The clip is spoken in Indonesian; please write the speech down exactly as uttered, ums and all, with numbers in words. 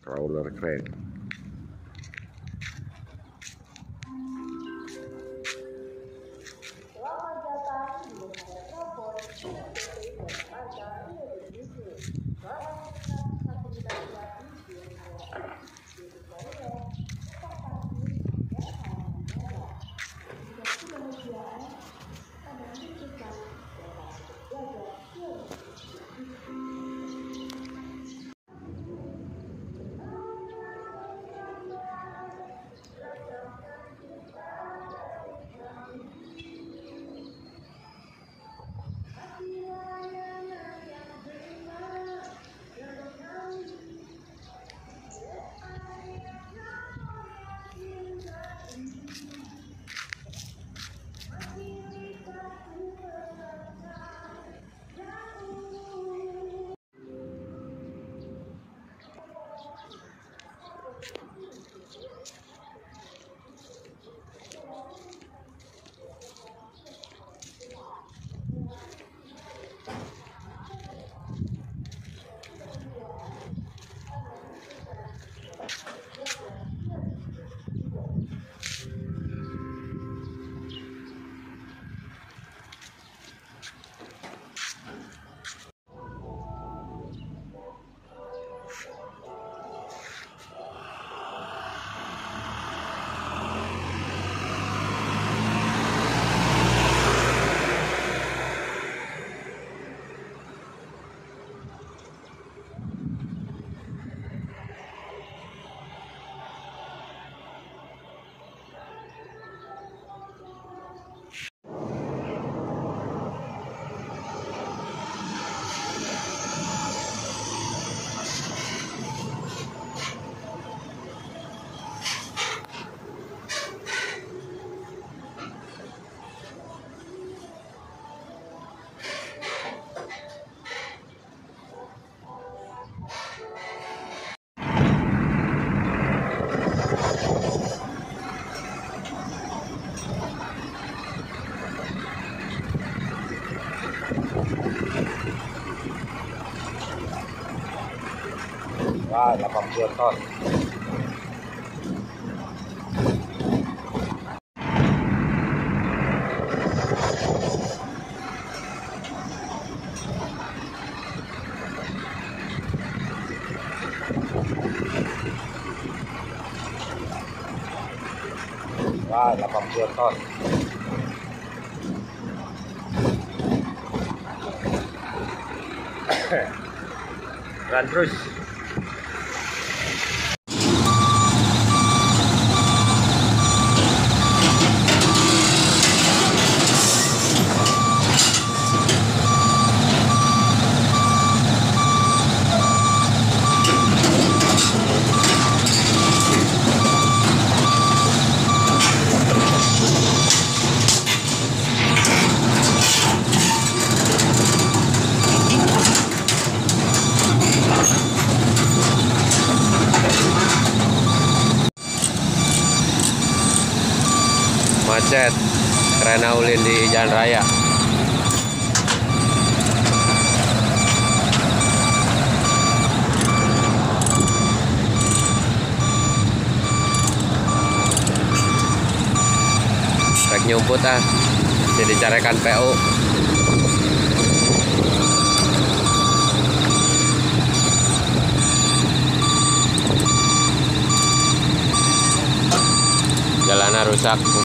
roller crane. Selamat datang di Convoy dengan P T dan Harga Indonesia. Barang satu kita gratis di Jual, di supplier, pengusah, jasa, adalah. Jika kebahagiaan, pada menunjukkan dapat jaga Wah, delapan puluh ton. Wah, delapan puluh ton. Run terus. Macet karena ulin di jalan raya. Rek nyumput ah, jadi carikan P U. Jalanan rusak.